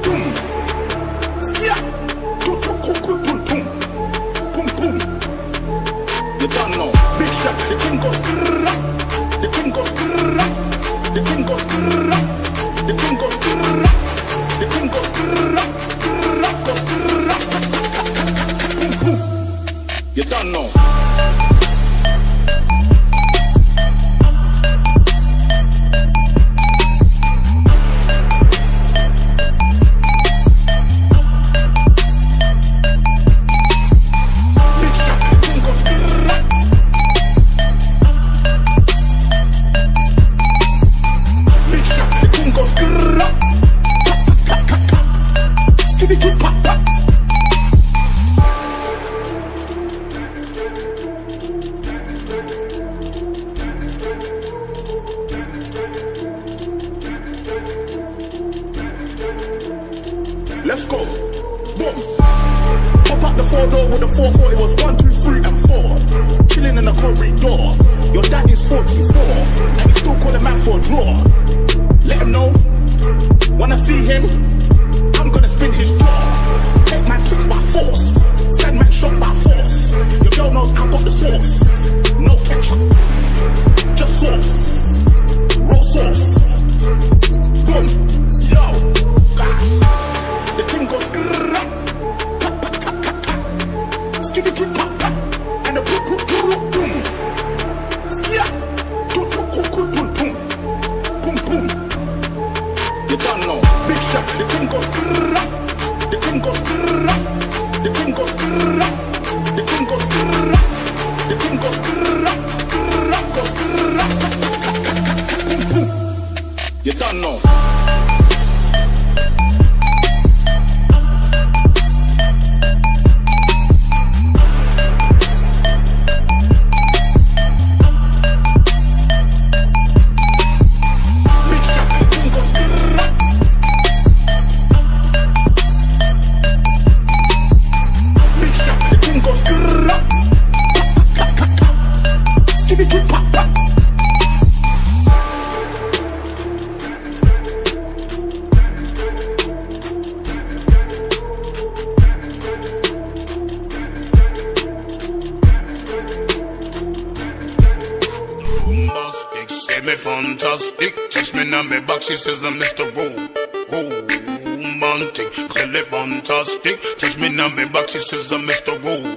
Boom. Skia. Boom, boom. You don't know. Big shot. The king goes grrrr. The king goes grrrr. let's go. Boom. Pop up the 4-door with the 4-4, it was 1, 2, 3 and 4. Chilling in the corridor. Your dad is 44 and he still call a man for a draw. Let him know, when I see him, I'm gonna spin his jaw. Take man tricks by force, send man shot by force. Your girl knows I got the sauce. No ketchup, just sauce. Raw sauce. Boom, yo, God. The thing goes grrrr, pop, pop, tap, tap, tap. Skibby pop, pop, pop. And the boom, boom, boom, boom. Skia, boom, boom, boom, boom, boom. Boom, boom. You don't know. Big shot, the thing goes grrrr. The thing goes grrrr. The thing goes grrrr. The thing goes grrrr. The thing goes grrrr. Grrrr, goes grrrr. Boom, boom. You don't know. Fantastic, text me on me back, she says I'm Mr. Romantic, clearly fantastic, text me on me back, she says I'm Mr.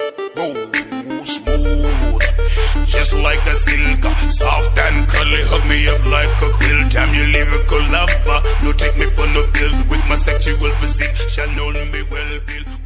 Smooth, just like a silk, soft and curly, hug me up like a quilt. I'm your lyrical lover, no take me for no pills, with my sexual physique, shall know me well, Bill.